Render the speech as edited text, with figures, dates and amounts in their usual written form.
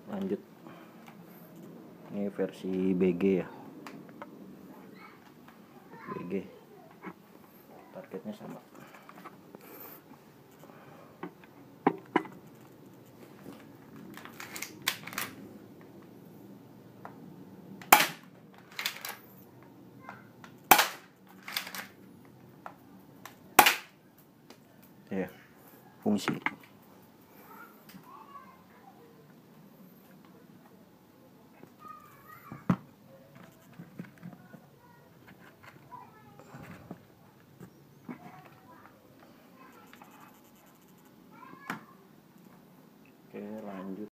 Lanjut, ini versi BG ya, BG targetnya sama. Ya, fungsi